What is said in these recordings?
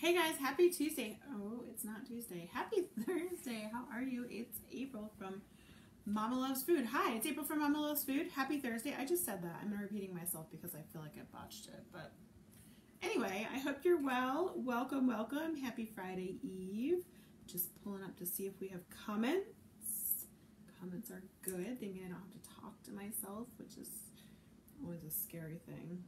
Hey guys, happy Tuesday. Oh, it's not Tuesday. Happy Thursday. How are you? It's April from Mama Loves Food. Hi, it's April from Mama Loves Food. Happy Thursday. I just said that. I'm repeating myself because I feel like I botched it. But anyway, I hope you're well. Welcome, welcome. Happy Friday Eve. Just pulling up to see if we have comments. Comments are good. They mean I don't have to talk to myself, which is always a scary thing.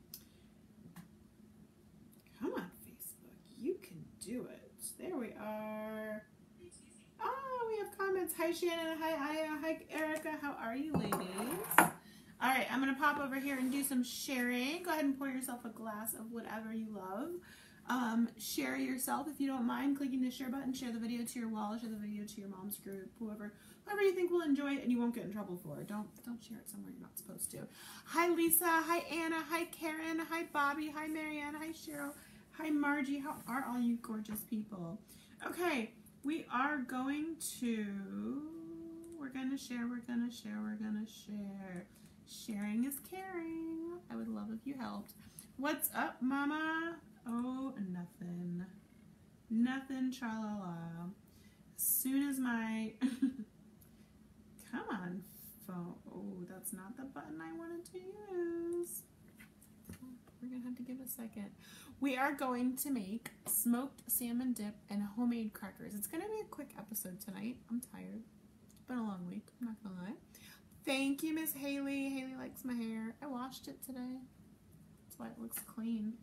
Come on, Facebook. You can do it. There we are. Oh, we have comments. Hi, Shannon. Hi, Aya. Hi, Erica. How are you, ladies? All right, I'm going to pop over here and do some sharing. Go ahead and pour yourself a glass of whatever you love. Share yourself if you don't mind clicking the share button. Share the video to your wall. Share the video to your mom's group. Whoever you think will enjoy it and you won't get in trouble for it. Don't share it somewhere you're not supposed to. Hi, Lisa. Hi, Anna. Hi, Karen. Hi, Bobby. Hi, Marianne. Hi, Cheryl. Hi, Margie. How are all you gorgeous people? Okay, we are going to, we're going to share. Sharing is caring. I would love if you helped. What's up, Mama? Oh, nothing. Nothing, tra-la-la. As soon as my, come on, phone. Oh, that's not the button I wanted to use. We're going to have to give a second. We are going to make smoked salmon dip and homemade crackers. It's going to be a quick episode tonight. I'm tired. It's been a long week. I'm not going to lie. Thank you, Miss Haley. Haley likes my hair. I washed it today. That's why it looks clean.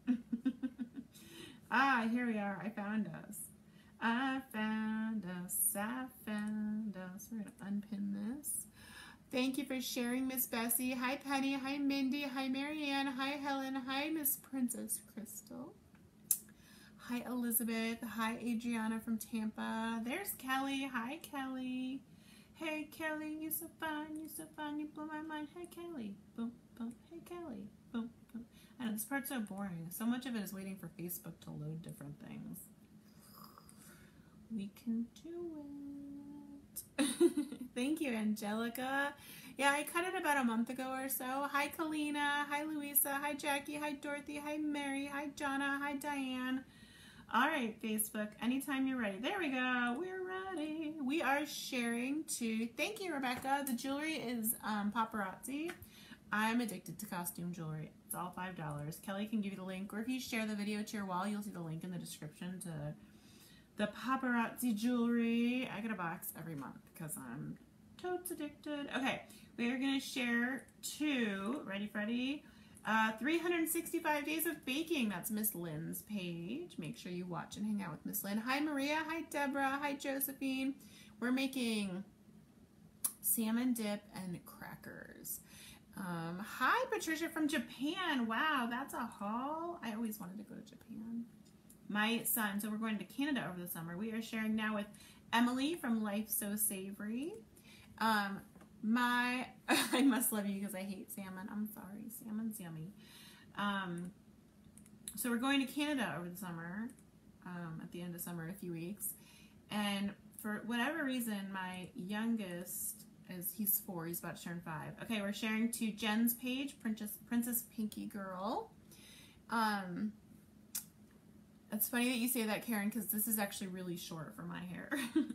Ah, here we are. I found us. I found us. We're going to unpin this. Thank you for sharing, Miss Bessie. Hi, Penny. Hi, Mindy. Hi, Marianne. Hi, Helen. Hi, Miss Princess Crystal. Hi, Elizabeth. Hi, Adriana from Tampa. There's Kelly. Hi, Kelly. Hey, Kelly. You so fine. You so fine. You blow my mind. Hey, Kelly. Boom, boom. Hey, Kelly. Boom, boom. I know this part's so boring. So much of it is waiting for Facebook to load different things. We can do it. Thank you, Angelica. Yeah, I cut it about a month ago or so. Hi, Kalina. Hi, Louisa. Hi, Jackie. Hi, Dorothy. Hi, Mary. Hi, Jonna. Hi, Diane. All right, Facebook, anytime you're ready. There we go. We're ready. We are sharing to, thank you, Rebecca. The jewelry is paparazzi. I'm addicted to costume jewelry. It's all $5. Kelly can give you the link, or if you share the video to your wall, you'll see the link in the description to the paparazzi jewelry. I get a box every month because I'm totes addicted. Okay, we are going to share two, ready Freddy, 365 days of baking. That's Miss Lynn's page. Make sure you watch and hang out with Miss Lynn. Hi, Maria. Hi, Deborah. Hi, Josephine. We're making salmon dip and crackers. Hi, Patricia from Japan. Wow, that's a haul. I always wanted to go to Japan. My son, so we're going to Canada over the summer. We are sharing now with Emily from Life So Savory. I must love you because I hate salmon. I'm sorry, salmon's yummy. So we're going to Canada over the summer, at the end of summer in a few weeks. And for whatever reason, my youngest, he's 4, he's about to turn 5. Okay, we're sharing to Jen's page, Princess Pinky Girl. It's funny that you say that, Karen, because this is actually really short for my hair.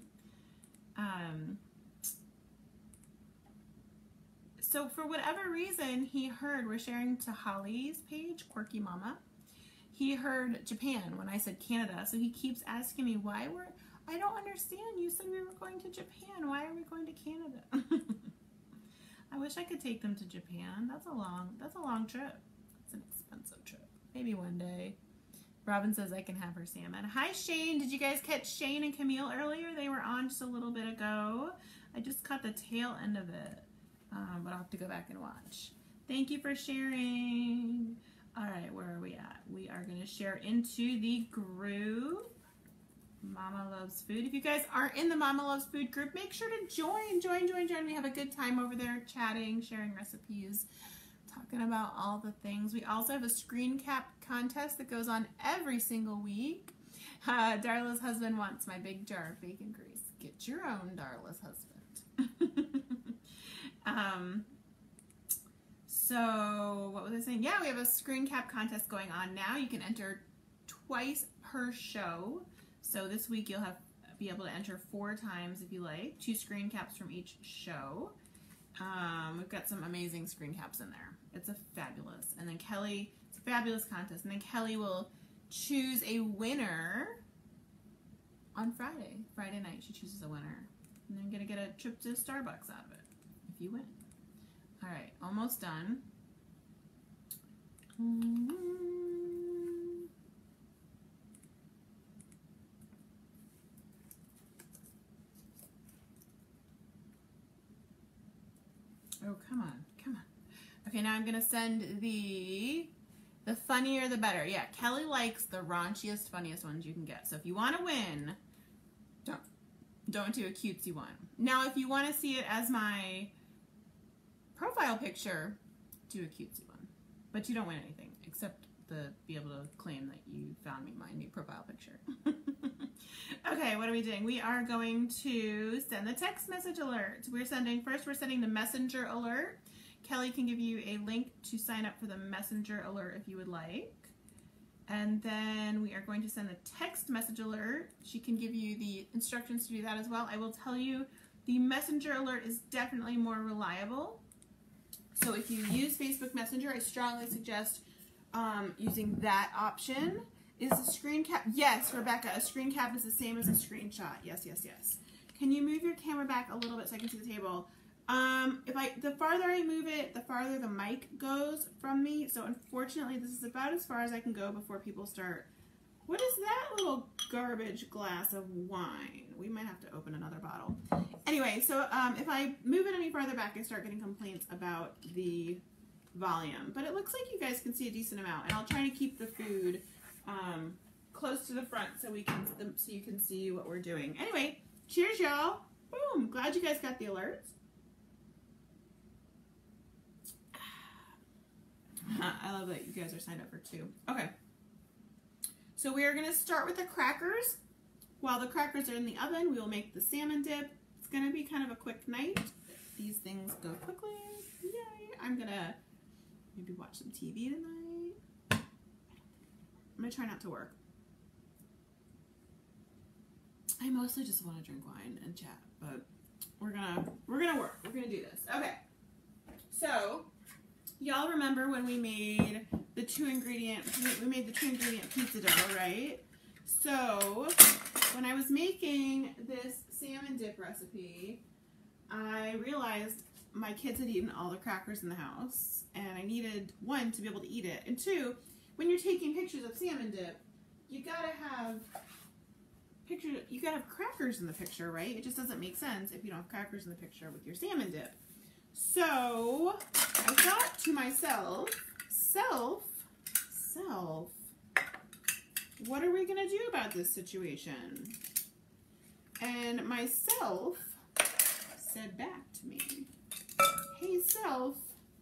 So for whatever reason, he heard, we're sharing to Holly's page, Quirky Mama. He heard Japan when I said Canada, so he keeps asking me why I don't understand. You said we were going to Japan. Why are we going to Canada? I wish I could take them to Japan. That's a long trip. It's an expensive trip. Maybe one day. Robin says I can have her salmon. Hi, Shane. Did you guys catch Shane and Camille earlier? They were on just a little bit ago. I just caught the tail end of it, but I'll have to go back and watch. Thank you for sharing. All right, where are we at? We are going to share into the group. Mama Loves Food. If you guys aren't in the Mama Loves Food group, make sure to join. We have a good time over there chatting, sharing recipes, talking about all the things. We also have a screen cap contest that goes on every single week. Darla's husband wants my big jar of bacon grease. Get your own, Darla's husband. So what was I saying? Yeah, we have a screen cap contest going on now. You can enter twice per show. So this week you'll be able to enter 4 times if you like. 2 screen caps from each show. We've got some amazing screen caps in there. It's a fabulous. And then Kelly, it's a fabulous contest. And then Kelly will choose a winner on Friday. Friday night she chooses a winner. And then gonna get a trip to Starbucks out of it if you win. All right, almost done. Oh, come on, come on. Okay, now I'm gonna send the funnier the better. Yeah, Kelly likes the raunchiest, funniest ones you can get. So if you want to win, don't do a cutesy one. Now, if you want to see it as my profile picture, do a cutesy one. But you don't win anything except be able to claim that you found me my new profile picture. Okay, what are we doing? We are going to send the text message alert. We're sending the messenger alert. Kelly can give you a link to sign up for the messenger alert if you would like. And then we are going to send the text message alert. She can give you the instructions to do that as well. I will tell you the messenger alert is definitely more reliable. So if you use Facebook Messenger, I strongly suggest using that option. Is a screen cap? Yes, Rebecca, a screen cap is the same as a screenshot. Yes, yes, yes. Can you move your camera back a little bit so I can see the table? The farther I move it, the farther the mic goes from me. So unfortunately, this is about as far as I can go before people start. What is that little garbage glass of wine? We might have to open another bottle. Anyway, so if I move it any farther back, I start getting complaints about the volume. But it looks like you guys can see a decent amount, and I'll try to keep the food close to the front so you can see what we're doing. Anyway, cheers, y'all. Boom. Glad you guys got the alerts. I love that you guys are signed up for 2. Okay. So we are going to start with the crackers. While the crackers are in the oven, we will make the salmon dip. It's going to be kind of a quick night. These things go quickly. Yay. I'm going to maybe watch some TV tonight. I'm going to try not to work. I mostly just want to drink wine and chat, but we're gonna work. We're gonna do this. Okay. So, y'all remember when we made the 2-ingredient pizza dough, right? So, when I was making this salmon dip recipe, I realized my kids had eaten all the crackers in the house, and I needed, 1, to be able to eat it, and 2, when you're taking pictures of salmon dip, you gotta have crackers in the picture, right? It just doesn't make sense if you don't have crackers in the picture with your salmon dip. So I thought to myself, what are we gonna do about this situation? And myself said back to me, hey self,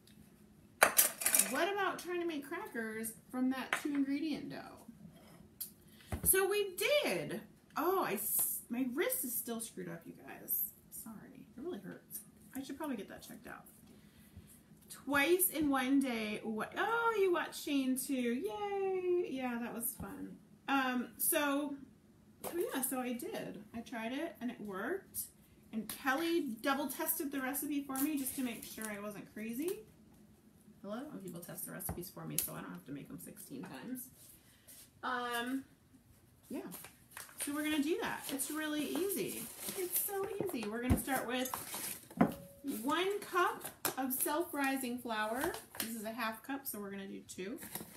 what about trying to make crackers from that 2-ingredient dough? So we did. Oh, my wrist is still screwed up, you guys. Sorry, it really hurts. I should probably get that checked out. Twice in one day. Oh, you watched Shane too. Yay. Yeah, that was fun. So I did. I tried it and it worked. And Kelly double tested the recipe for me just to make sure I wasn't crazy. I love when people test the recipes for me so I don't have to make them 16 times. Yeah. So we're going to do that. It's really easy. It's so easy. We're going to start with 1 cup of self-rising flour. This is a 1/2 cup, so we're going to do 2.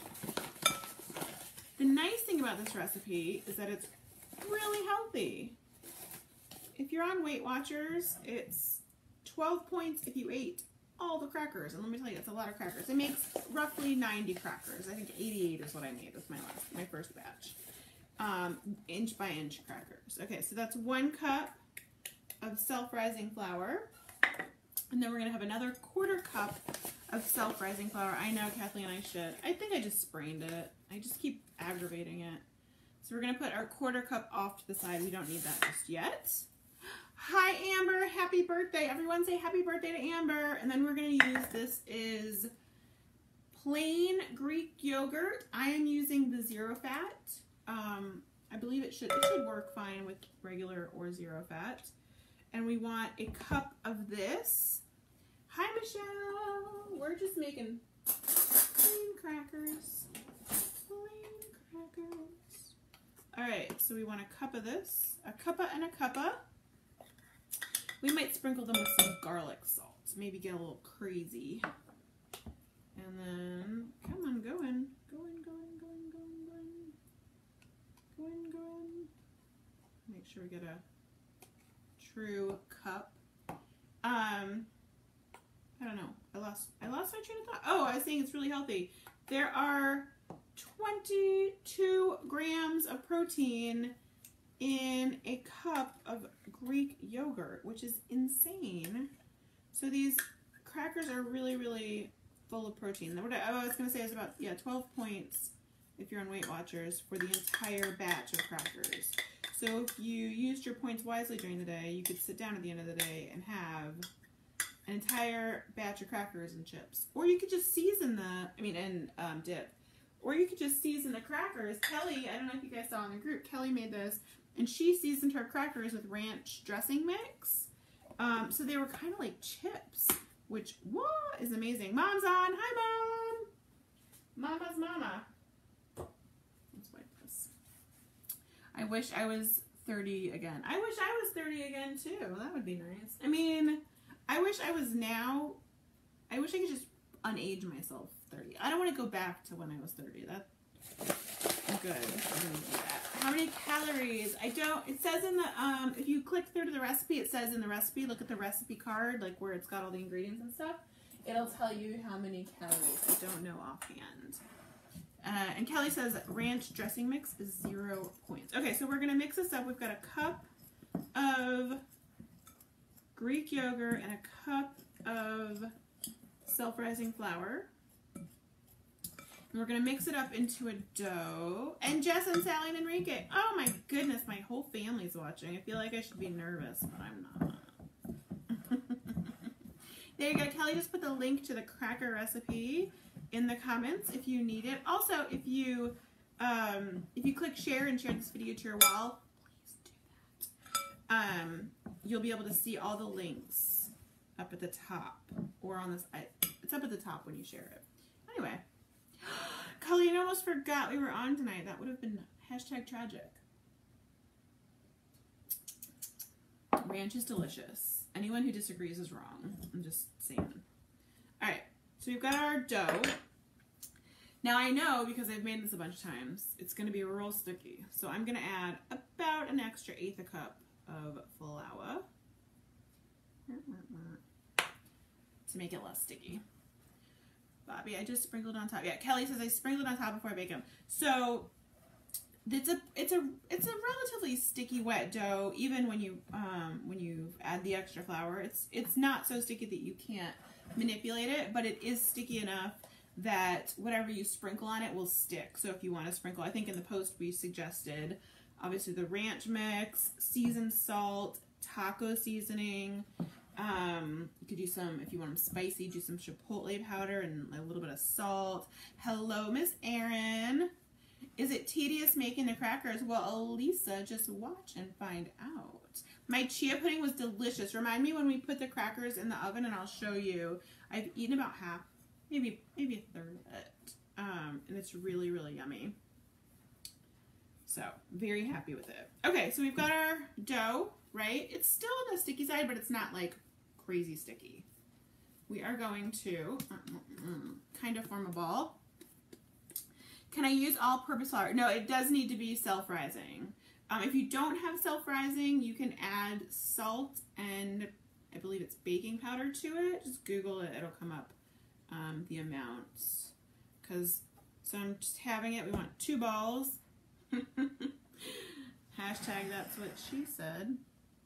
The nice thing about this recipe is that it's really healthy. If you're on Weight Watchers, it's 12 points if you ate all the crackers. And let me tell you, it's a lot of crackers. It makes roughly 90 crackers. I think 88 is what I made with my first batch. Inch by inch crackers. Okay, so that's 1 cup of self-rising flour. And then we're going to have another 1/4 cup of self-rising flour. I know, Kathleen, I think I just sprained it. I just keep aggravating it. So we're going to put our 1/4 cup off to the side. We don't need that just yet. Hi, Amber. Happy birthday. Everyone say happy birthday to Amber. And then we're going to use, this is plain Greek yogurt. I am using the zero fat. I believe it should work fine with regular or zero fat. And we want a cup of this. Hi, Michelle. We're just making plain crackers. Plain crackers. All right, so we want a cup of this, a cuppa and a cuppa. We might sprinkle them with some garlic salt. Maybe get a little crazy. And then, come on, going. Make sure we get a true cup. I don't know. I lost my train of thought. Oh, I was saying it's really healthy. There are 22 grams of protein in a cup of Greek yogurt, which is insane. So these crackers are really, really full of protein. What I was going to say is about, 12 points if you're on Weight Watchers for the entire batch of crackers. So if you used your points wisely during the day, you could sit down at the end of the day and have an entire batch of crackers and chips. Or you could just season dip. Or you could just season the crackers. Kelly, I don't know if you guys saw in the group, Kelly made this, and she seasoned her crackers with ranch dressing mix. So they were kind of like chips, which, is amazing. Mom's on. Hi, Mom. Mama's mama. Let's wipe this. I wish I was 30 again. I wish I was 30 again, too. That would be nice. I mean, I wish I was now. I wish I could just unage myself 30. I don't want to go back to when I was 30. I'm good. I'm gonna do that. How many calories? I don't. It says in the if you click through to the recipe, it says in the recipe. Look at the recipe card, like where it's got all the ingredients and stuff. It'll tell you how many calories. I don't know offhand. And Kelly says ranch dressing mix is 0 points. Okay, so we're gonna mix this up. We've got a cup of Greek yogurt and a cup of self-rising flour. And we're going to mix it up into a dough. And Jess and Sally and Enrique. Oh my goodness, my whole family's watching. I feel like I should be nervous, but I'm not. There you go. Kelly just put the link to the cracker recipe in the comments if you need it. Also, if you click share and share this video to your wall, please do that. You'll be able to see all the links up at the top or on this. It's up at the top when you share it. Anyway, Colleen, almost forgot we were on tonight. That would have been #tragic. Ranch is delicious. Anyone who disagrees is wrong. I'm just saying. All right, so we've got our dough. Now I know, because I've made this a bunch of times, it's going to be real sticky. So I'm going to add about an extra 1/8 cup of flour to make it less sticky. Bobby, I just sprinkled on top. Yeah, Kelly says I sprinkled on top before I bake them. So it's a relatively sticky wet dough. Even when you add the extra flour, it's not so sticky that you can't manipulate it, but it is sticky enough that whatever you sprinkle on it will stick. So if you want to sprinkle, I think in the post we suggested obviously the ranch mix, seasoned salt, taco seasoning. You could do some, if you want them spicy, do some chipotle powder and a little bit of salt. Hello, Miss Erin. Is it tedious making the crackers? Well, Elisa, just watch and find out. My chia pudding was delicious. Remind me when we put the crackers in the oven and I'll show you. I've eaten about half, maybe a third of it. And it's really, really yummy. So, very happy with it. Okay, so we've got our dough, right? It's still on the sticky side, but it's not like crazy sticky. We are going to kind of form a ball. Can I use all-purpose flour? No, it does need to be self-rising. If you don't have self-rising, you can add salt and I believe it's baking powder to it. Just Google it, it'll come up the amounts. So I'm just having it. We want 2 balls. Hashtag that's what she said.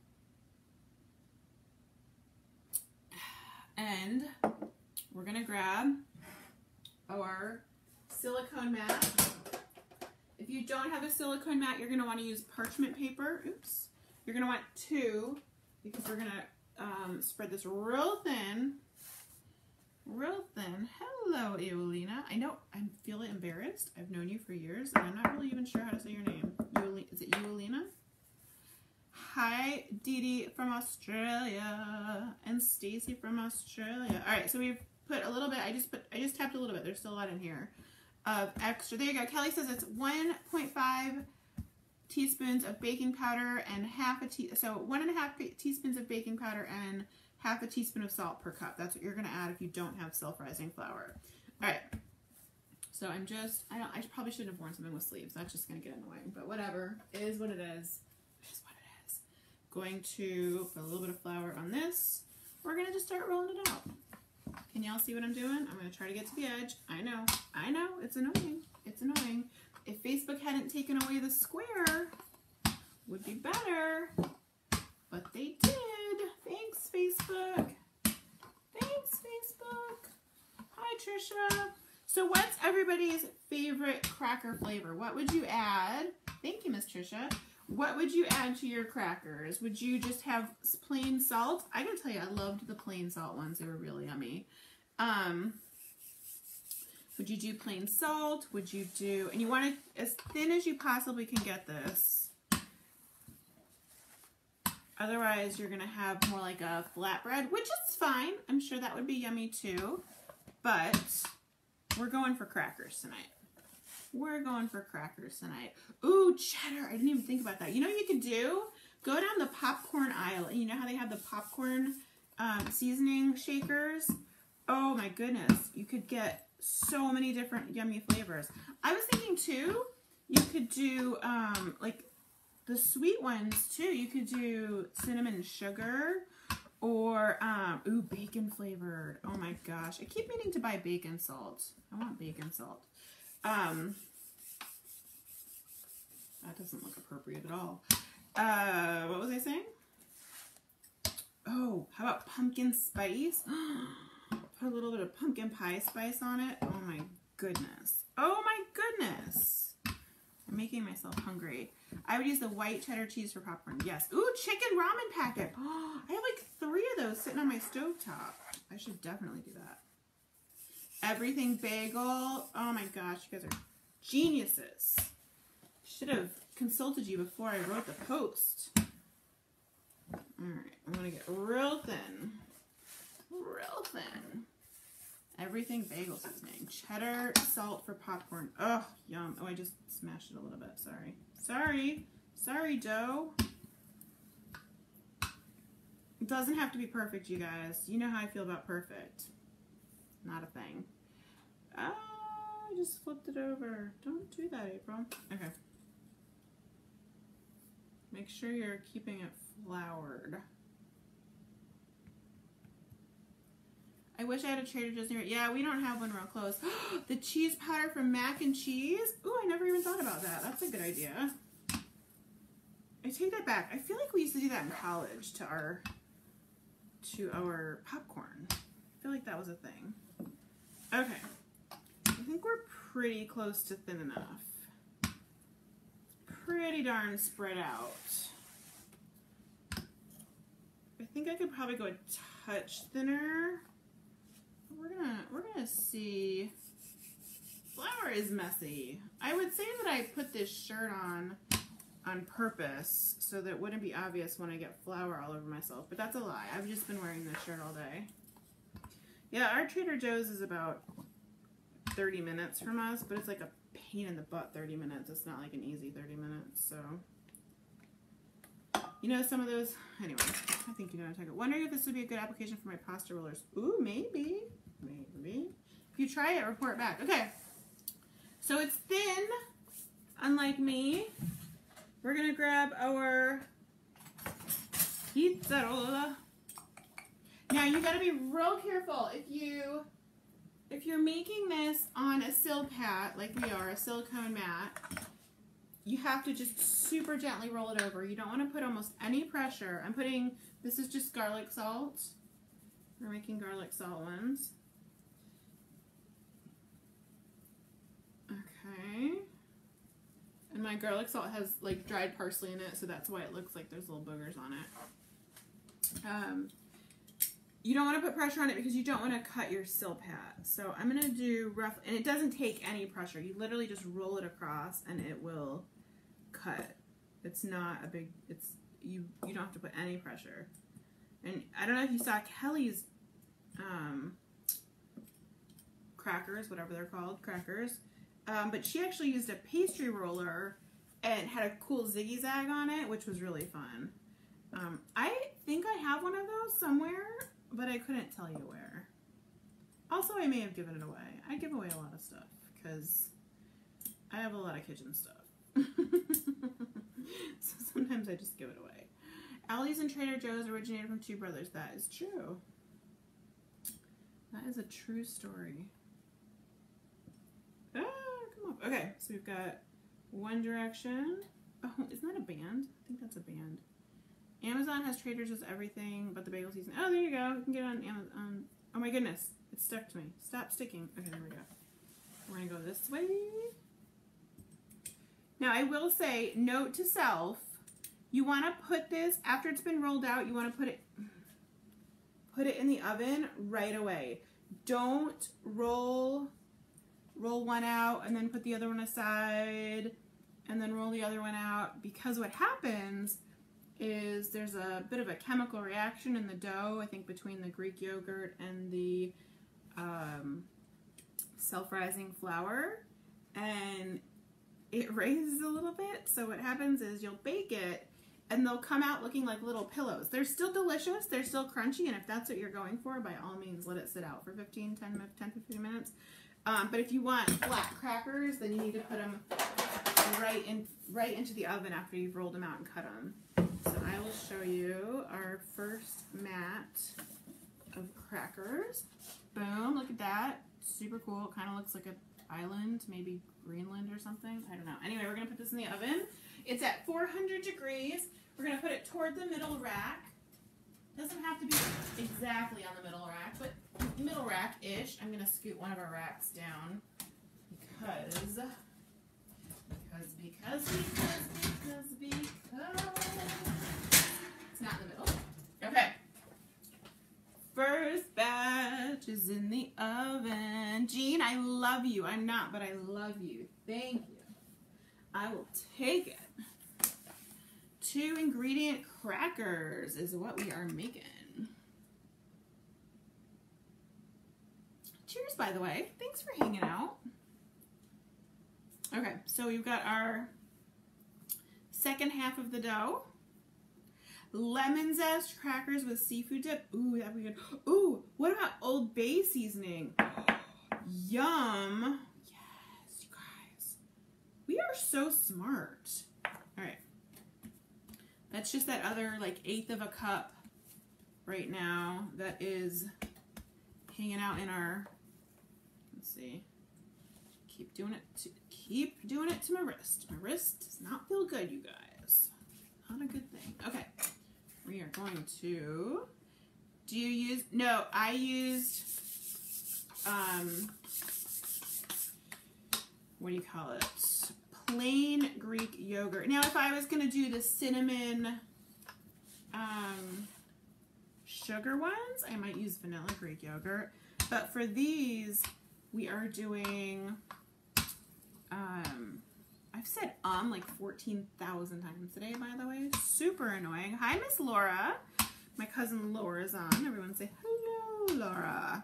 And we're gonna grab our silicone mat. If you don't have a silicone mat, you're gonna want to use parchment paper. Oops. You're gonna want 2 because we're gonna spread this real thin Real thin. Hello, Eolina. I know I feel embarrassed. I've known you for years, and I'm not really even sure how to say your name. Is it Eolina? Hi, Dee Dee from Australia, and Stacy from Australia. All right, so we've put a little bit. I just tapped a little bit. There's still a lot in here of extra. There you go. Kelly says it's 1.5 teaspoons of baking powder and so 1.5 teaspoons of baking powder and half a teaspoon of salt per cup. That's what you're going to add if you don't have self-rising flour. All right. So I probably shouldn't have worn something with sleeves. That's just going to get annoying, but whatever. It is what it is. It is what it is. Going to put a little bit of flour on this. We're going to just start rolling it out. Can y'all see what I'm doing? I'm going to try to get to the edge. I know. It's annoying. It's annoying. If Facebook hadn't taken away the square, would be better. But they did. Thanks, Facebook. Thanks, Facebook. Hi, Trisha. So what's everybody's favorite cracker flavor? What would you add? Thank you, Miss Trisha. What would you add to your crackers? Would you just have plain salt? I gotta tell you, I loved the plain salt ones. They were really yummy. Would you do plain salt? Would you do, and you want it as thin as you possibly can get this. Otherwise, you're going to have more like a flatbread, which is fine. I'm sure that would be yummy too. But we're going for crackers tonight. We're going for crackers tonight. Ooh, cheddar. I didn't even think about that. You know what you could do? Go down the popcorn aisle. And you know how they have the popcorn seasoning shakers? Oh my goodness. You could get so many different yummy flavors. I was thinking too, you could do like the sweet ones too. You could do cinnamon and sugar, or ooh, bacon flavored. Oh my gosh, I keep meaning to buy bacon salt. I want bacon salt. That doesn't look appropriate at all. What was I saying? Oh, how about pumpkin spice? Put a little bit of pumpkin pie spice on it. Oh my goodness. Oh my goodness. I'm making myself hungry. I would use the white cheddar cheese for popcorn. Yes. Ooh, chicken ramen packet. Oh, I have like 3 of those sitting on my stovetop. I should definitely do that. Everything bagel. Oh my gosh, you guys are geniuses. Should have consulted you before I wrote the post. All right, I'm gonna get real thin. Real thin. Everything bagel seasoning. Cheddar, salt for popcorn. Oh, yum. Oh, I just smashed it a little bit. Sorry. Sorry. Sorry, dough. It doesn't have to be perfect, you guys. You know how I feel about perfect. Not a thing. Oh, I just flipped it over. Don't do that, April. Okay. Make sure you're keeping it floured. I wish I had a Trader Joe's near it. Yeah, we don't have one real close. The cheese powder from Mac and Cheese. Ooh, I never even thought about that. That's a good idea. I take that back. I feel like we used to do that in college to our popcorn. I feel like that was a thing. Okay. I think we're pretty close to thin enough. Pretty darn spread out. I think I could probably go a touch thinner. We're gonna see. Flour is messy. I would say that I put this shirt on purpose so that it wouldn't be obvious when I get flour all over myself, but that's a lie. I've just been wearing this shirt all day. Yeah, our Trader Joe's is about 30 minutes from us, but it's like a pain in the butt 30 minutes. It's not like an easy 30 minutes, so. You know, some of those, anyway, I think you know what I'm talking about. Wondering if this would be a good application for my pasta rollers. Ooh, maybe. Maybe. If you try it, report back. Okay. So it's thin, unlike me. We're going to grab our pizza roller. Now, you got to be real careful. If you're making this on a Silpat, like we are, a silicone mat, you have to just super gently roll it over. You don't want to put almost any pressure. This is just garlic salt. We're making garlic salt ones. Okay. And my garlic salt has like dried parsley in it, so that's why it looks like there's little boogers on it. you don't want to put pressure on it because you don't want to cut your Silpat. So I'm going to do rough, and it doesn't take any pressure. You literally just roll it across and it will cut. It's not a big, you don't have to put any pressure. And I don't know if you saw Kelly's crackers, whatever they're called, crackers. But she actually used a pastry roller and had a cool zigzag on it, which was really fun. I think I have one of those somewhere, but I couldn't tell you where. Also, I may have given it away. I give away a lot of stuff because I have a lot of kitchen stuff. So sometimes I just give it away. Aldi's and Trader Joe's originated from two brothers. That is true. That is a true story. Ah, come on. Okay, so we've got One Direction. Oh, isn't that a band? I think that's a band. Amazon has Trader Joe's everything but the bagel season. Oh, there you go. You can get it on Amazon. Oh my goodness. It stuck to me. Stop sticking. Okay, there we go. We're going to go this way. Now, I will say, note to self, you want to put this, after it's been rolled out, you want to put it in the oven right away. Don't roll one out and then put the other one aside and then roll the other one out, because what happens is there's a bit of a chemical reaction in the dough, I think between the Greek yogurt and the self-rising flour, and it raises a little bit. So what happens is you'll bake it and they'll come out looking like little pillows. They're still delicious, they're still crunchy, and if that's what you're going for, by all means let it sit out for 10-15 minutes. But if you want flat crackers, then you need to put them right into the oven after you've rolled them out and cut them. So I will show you our first mat of crackers. Boom, look at that. Super cool. It kind of looks like an island, maybe Greenland or something. I don't know. Anyway, we're going to put this in the oven. It's at 400 degrees. We're going to put it toward the middle rack. Doesn't have to be exactly on the middle rack, but middle rack-ish. I'm going to scoot one of our racks down because it's not in the middle. Okay. First batch is in the oven. Jean, I love you. I'm not, but I love you. Thank you. I will take it. 2 ingredient crackers is what we are making. Cheers, by the way. Thanks for hanging out. Okay, so we've got our second half of the dough. Lemon zest crackers with seafood dip. Ooh, that'd be good. Ooh, what about Old Bay seasoning? Yum. Yes, you guys. We are so smart. All right. That's just that other like 1/8 of a cup right now that is hanging out in our, let's see. Keep doing it to my wrist. My wrist does not feel good, you guys. Not a good thing. Okay. We are going to, no, I used, what do you call it? Plain Greek yogurt. Now, if I was going to do the cinnamon sugar ones, I might use vanilla Greek yogurt. But for these, we are doing, I've said like 14,000 times today, by the way. Super annoying. Hi, Miss Laura. My cousin Laura's on. Everyone say hello, Laura.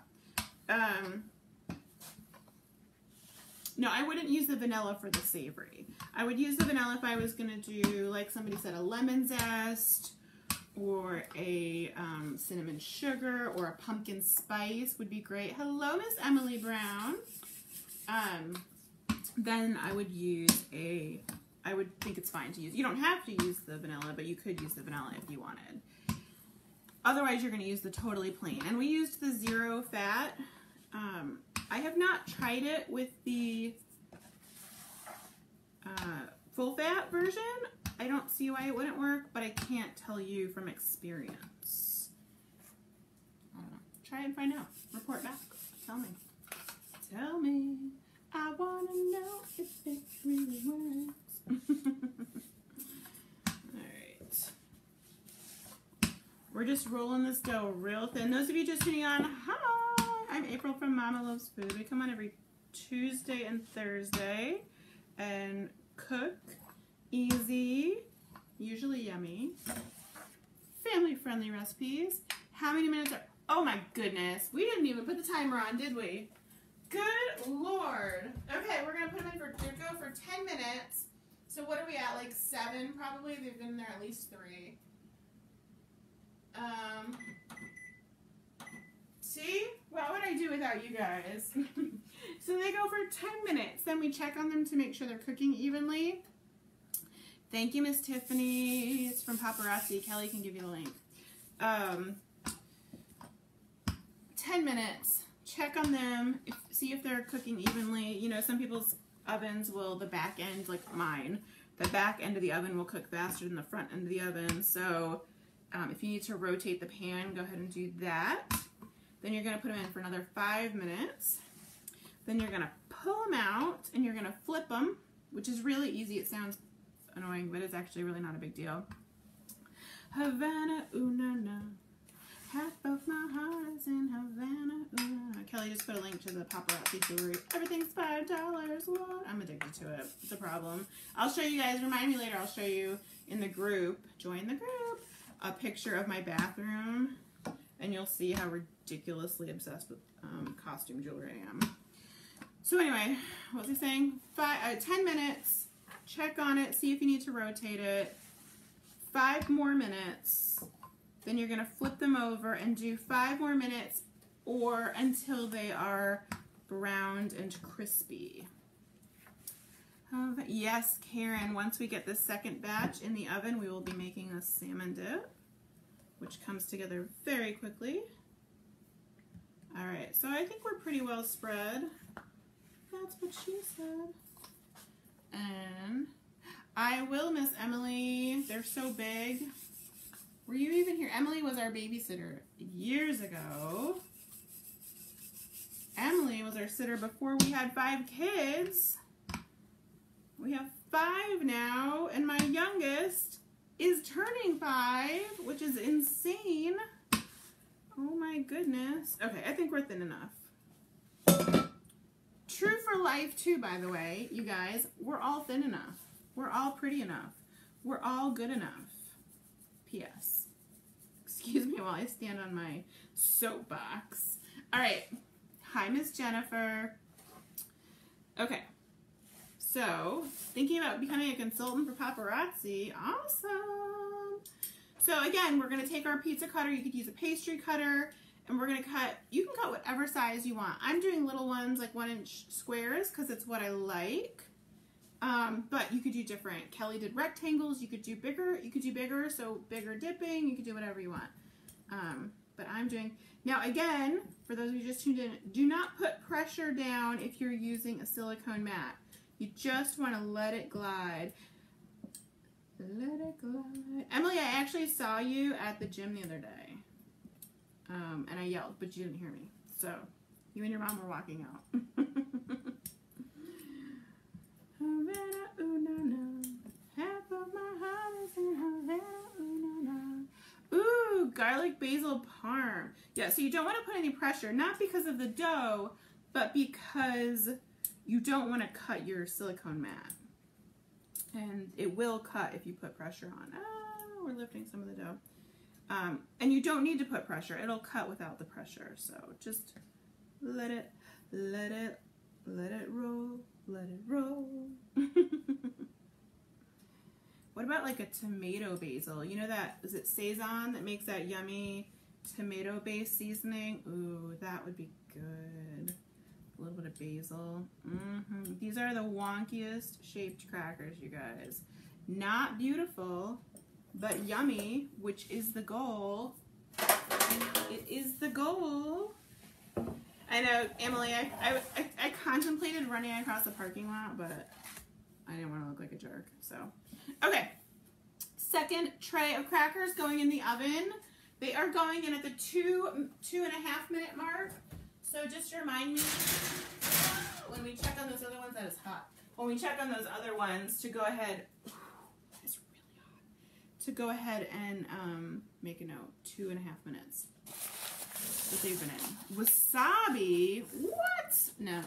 No, I wouldn't use the vanilla for the savory. I would use the vanilla if I was going to do, like somebody said, a lemon zest or a cinnamon sugar or a pumpkin spice would be great. Hello, Miss Emily Brown. Then I would use I would think it's fine to use. You don't have to use the vanilla, but you could use the vanilla if you wanted. Otherwise, you're going to use the totally plain. And we used the 0 fat. I have not tried it with the full fat version. I don't see why it wouldn't work, but I can't tell you from experience. I don't know. Try and find out. Report back. Tell me. Tell me. I want to know if it really works. All right. We're just rolling this dough real thin. Those of you just tuning on, hi! I'm April from Mama Loves Food. We come on every Tuesday and Thursday and cook easy, usually yummy, family-friendly recipes. How many minutes are... Oh my goodness, we didn't even put the timer on, did we? Good Lord. Okay, we're gonna put them in for, go for 10 minutes. So what are we at, like 7 probably? They've been there at least 3. See? What would I do without you guys? So they go for 10 minutes. Then we check on them to make sure they're cooking evenly. Thank you, Miss Tiffany. It's from Paparazzi. Kelly can give you the link. 10 minutes. Check on them. See if they're cooking evenly. You know, some people's ovens will, the back end, like mine, the back end of the oven will cook faster than the front end of the oven. So if you need to rotate the pan, go ahead and do that. Then you're going to put them in for another 5 minutes. Then you're going to pull them out and you're going to flip them, which is really easy. It sounds annoying, but it's actually really not a big deal. Havana, ooh, na, na. Half of my heart is in Havana, ooh, na, na. Kelly just put a link to the Paparazzi jewelry. Everything's $5. What? I'm addicted to it. It's a problem. I'll show you guys. Remind me later. I'll show you in the group. Join the group. A picture of my bathroom. And you'll see how ridiculously obsessed with costume jewelry I am. So anyway, what was I saying? 10 minutes. Check on it. See if you need to rotate it. 5 more minutes. Then you're going to flip them over and do 5 more minutes or until they are browned and crispy. Yes, Karen, once we get the second batch in the oven, we will be making a salmon dip, which comes together very quickly. All right, so I think we're pretty well spread. That's what she said. And I will miss Emily. They're so big. Were you even here? Emily was our babysitter years ago. Emily was our sitter before we had 5 kids. We have 5 now, and my youngest is turning 5, which is insane. Oh my goodness. Okay, I think we're thin enough. True for life too, by the way, you guys. We're all thin enough. We're all pretty enough. We're all good enough. P.S. Excuse me while I stand on my soapbox. All right. Hi, Miss Jennifer. Okay. So, thinking about becoming a consultant for Paparazzi. Awesome. So again, we're going to take our pizza cutter. You could use a pastry cutter. And we're going to cut, you can cut whatever size you want. I'm doing little ones, like 1-inch squares, because it's what I like. But you could do different. Kelly did rectangles. You could do bigger, so bigger dipping. You could do whatever you want. But I'm doing, now again, for those of you just tuned in, do not put pressure down if you're using a silicone mat. You just want to let it glide. Let it glide. Emily, I actually saw you at the gym the other day. And I yelled, but you didn't hear me. So, you and your mom were walking out. Havana, ooh, na, na. Half of my heart is in Havana, ooh, na, na. Ooh, garlic basil parm. Yeah, so you don't want to put any pressure, not because of the dough, but because you don't want to cut your silicone mat. And it will cut if you put pressure on. Oh, we're lifting some of the dough. And you don't need to put pressure. It'll cut without the pressure. So just let it roll, let it roll. What about like a tomato basil? You know that, is it Sazon that makes that yummy tomato-based seasoning? Ooh, that would be good. A little bit of basil. These are the wonkiest shaped crackers, you guys. Not beautiful, but yummy, which is the goal. It is the goal. I know, Emily, I contemplated running across the parking lot, but I didn't want to look like a jerk, so. Okay, second tray of crackers going in the oven. They are going in at the 2.5 minute mark. So just remind me when we check on those other ones, that is hot. When we check on those other ones to go ahead, it's really hot, to go ahead and make a note. 2.5 minutes that they've been in. Wasabi? What? No.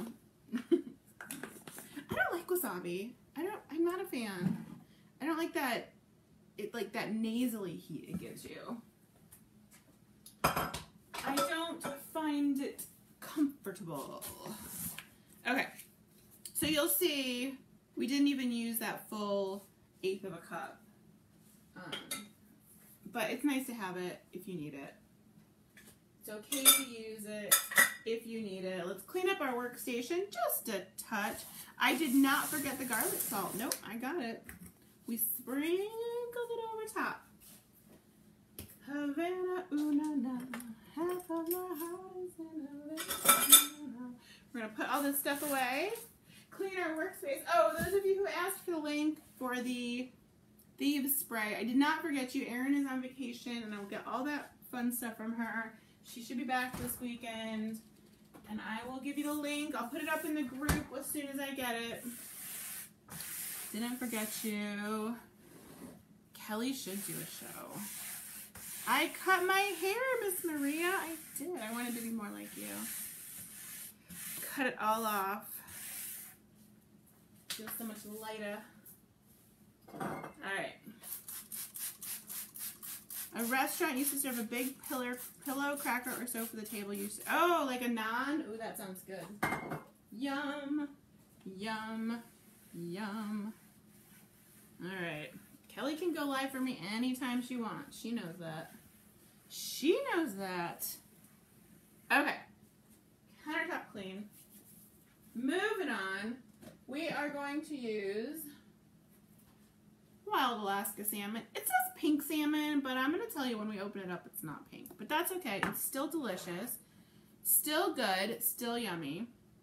I don't like wasabi. I'm not a fan. I don't like that, like that nasally heat it gives you. I don't find it comfortable. Okay, so you'll see we didn't even use that full 1/8 of a cup. But it's nice to have it if you need it. It's okay to use it if you need it. Let's clean up our workstation just a touch. I did not forget the garlic salt. Nope, I got it. We sprinkled it over top. Havana, ooh, na, na. Half of my heart is in Havana. We're going to put all this stuff away. Clean our workspace. Oh, those of you who asked for the link for the Thieves spray, I did not forget you. Erin is on vacation, and I'll get all that fun stuff from her. She should be back this weekend, and I will give you the link. I'll put it up in the group as soon as I get it. Didn't forget you. Kelly should do a show. I cut my hair, Miss Maria. I did. I wanted to be more like you. Cut it all off. Feels so much lighter. Alright. A restaurant used to serve a big pillow cracker or so for the table. Oh, like a naan? Ooh, that sounds good. Yum. Yum. Yum. Alright. Kelly can go live for me anytime she wants. She knows that. She knows that. Okay. Countertop clean. Moving on. We are going to use wild Alaska salmon. It says pink salmon, but I'm going to tell you when we open it up it's not pink. But that's okay. It's still delicious. Still good. Still yummy.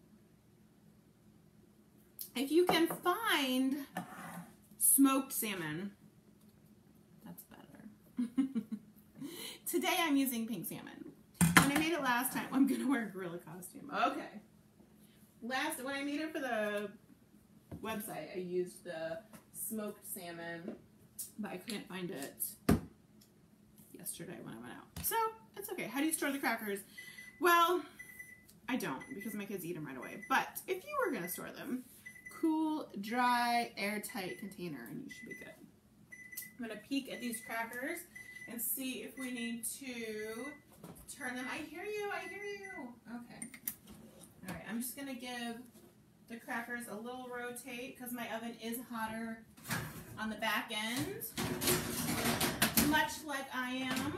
If you can find smoked salmon, that's better. Today I'm using pink salmon. When I made it last time, I'm going to wear a gorilla costume. Okay. When I made it for the website, I used the smoked salmon, but I couldn't find it yesterday when I went out. So, it's okay. How do you store the crackers? Well, I don't, because my kids eat them right away. But if you were going to store them, cool, dry, airtight container, and you should be good. I'm going to peek at these crackers and see if we need to turn them. I hear you. I hear you. Okay. All right. I'm just going to give the crackers a little rotate because my oven is hotter on the back end, much like I am.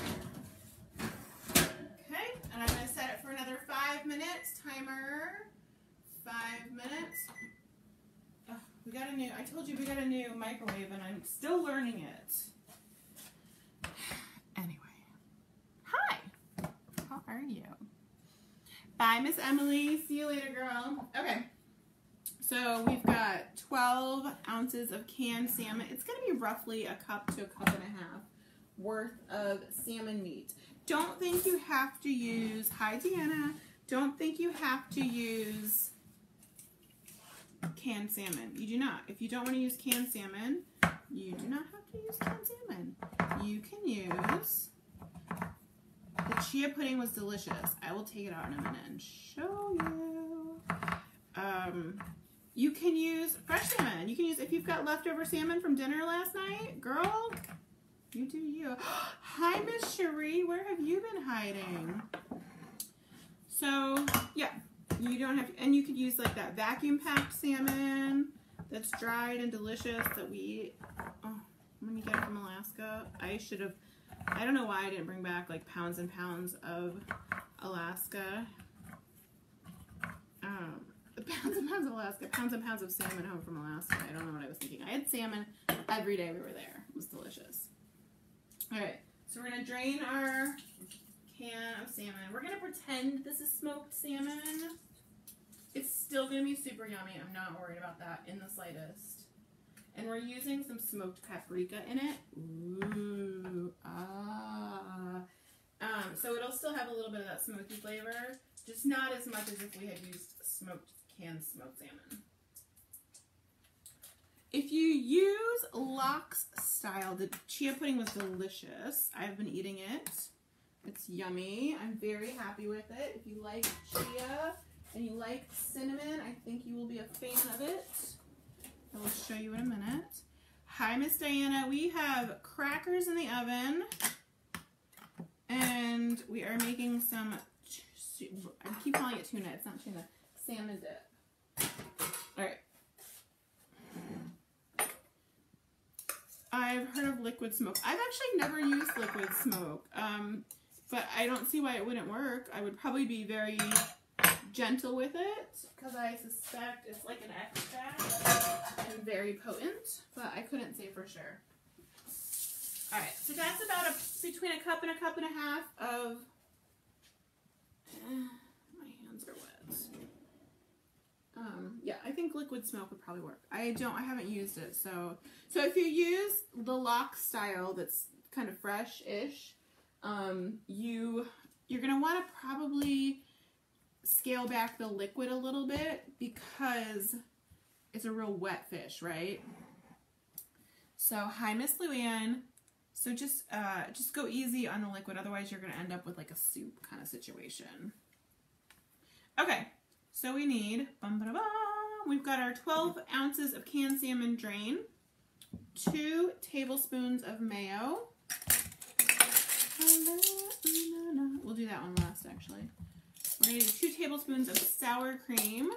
Okay. And I'm going to set it for another 5 minutes. Timer. 5 minutes. Oh, we got a new, I told you we got a new microwave and I'm still learning it. Anyway. Hi. How are you? Bye, Miss Emily. See you later, girl. Okay. So we've got 12 ounces of canned salmon. It's going to be roughly a cup to a cup and a half worth of salmon meat. Don't think you have to use, hi Deanna, don't think you have to use canned salmon. You do not. If you don't want to use canned salmon, you do not have to use canned salmon. You can use, the chia pudding was delicious. I will take it out in a minute and show you. You can use fresh salmon. You can use, if you've got leftover salmon from dinner last night, girl, you do you. Hi, Miss Cherie. Where have you been hiding? So, yeah, you don't have to, and you could use like that vacuum packed salmon that's dried and delicious that we eat. Oh, let me get it from Alaska. I should have, I don't know why I didn't bring back like pounds and pounds of Alaska. Pounds and pounds of Alaska, pounds and pounds of salmon home from Alaska. I don't know what I was thinking. I had salmon every day we were there. It was delicious. All right, so we're gonna drain our can of salmon. We're gonna pretend this is smoked salmon. It's still gonna be super yummy. I'm not worried about that in the slightest. And we're using some smoked paprika in it. Ooh, so it'll still have a little bit of that smoky flavor, just not as much as if we had used canned smoked salmon. if you use Lox Style, the chia pudding was delicious. I've been eating it. It's yummy. I'm very happy with it. If you like chia and you like cinnamon, I think you will be a fan of it. I will show you in a minute. Hi, Miss Diana. We have crackers in the oven, and we are making some, I keep calling it tuna. It's not tuna. Salmon dip. All right. I've heard of liquid smoke. I've actually never used liquid smoke, but I don't see why it wouldn't work. I would probably be very gentle with it because I suspect it's like an extract and very potent, but I couldn't say for sure. All right, so that's about between a cup and a half of, my hands are wet. Yeah, I think liquid smoke would probably work. I haven't used it, so if you use the Lox Style that's kind of fresh-ish, you're gonna want to probably scale back the liquid a little bit because it's a real wet fish, right? So hi, Miss Luann. So just go easy on the liquid, otherwise you're gonna end up with like a soup kind of situation. Okay, so we need, we've got our 12 ounces of canned salmon drain, 2 tablespoons of mayo. We'll do that one last, actually. We're going to do 2 tablespoons of sour cream.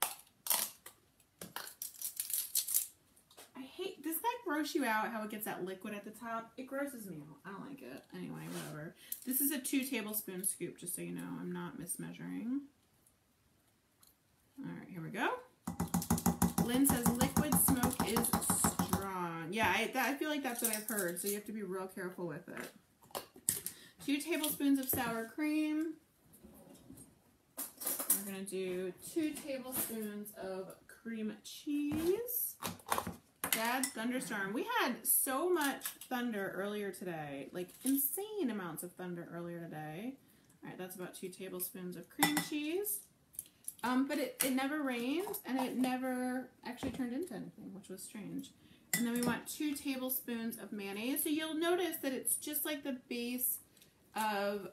Does that gross you out how it gets that liquid at the top? It grosses me out. I don't like it. Anyway, whatever. This is a 2 tablespoon scoop, just so you know. I'm not mismeasuring. All right, here we go. Lynn says liquid smoke is strong. Yeah, I feel like that's what I've heard, so you have to be real careful with it. 2 tablespoons of sour cream. We're going to do 2 tablespoons of cream cheese. Dad, thunderstorm. We had so much thunder earlier today, like insane amounts of thunder earlier today. All right, that's about 2 tablespoons of cream cheese. But it never rained, and it never actually turned into anything, which was strange. And then we want 2 tablespoons of mayonnaise. So you'll notice that it's just like the base of,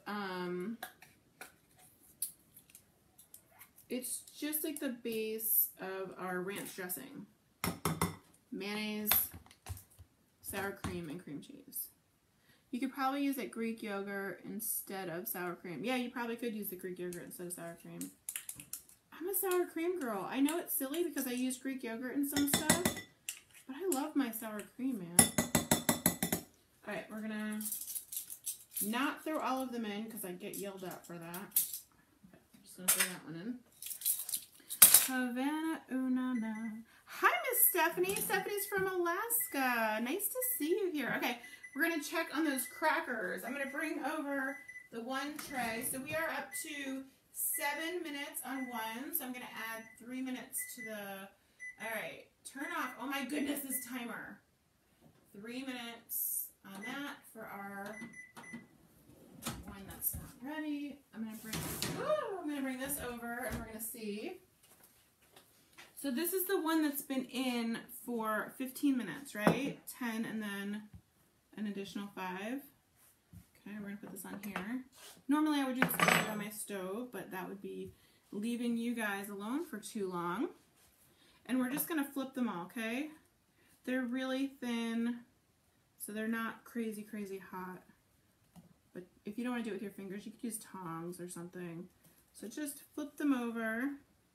it's just like the base of our ranch dressing. Mayonnaise, sour cream, and cream cheese. You could probably use like Greek yogurt instead of sour cream. Yeah, you probably could use the Greek yogurt instead of sour cream. I'm a sour cream girl. I know it's silly because I use Greek yogurt in some stuff, but I love my sour cream, man. All right, we're gonna not throw all of them in because I get yelled at for that. Okay, I'm just gonna throw that one in. Havana Unana. Hi, Miss Stephanie. Stephanie's from Alaska. Nice to see you here. Okay, we're gonna check on those crackers. I'm gonna bring over the one tray. So we are up to 7 minutes on one, so I'm going to add 3 minutes to the, all right, turn off, oh my goodness, this timer. 3 minutes on that for our one that's not ready. I'm going to bring this over, and we're going to see. So this is the one that's been in for 15 minutes, right? 10 and then an additional 5. Okay, we're going to put this on here. Normally I would just put it on my stove, but that would be leaving you guys alone for too long. And we're just going to flip them all, okay? They're really thin, so they're not crazy, crazy hot. But if you don't want to do it with your fingers, you could use tongs or something. So just flip them over.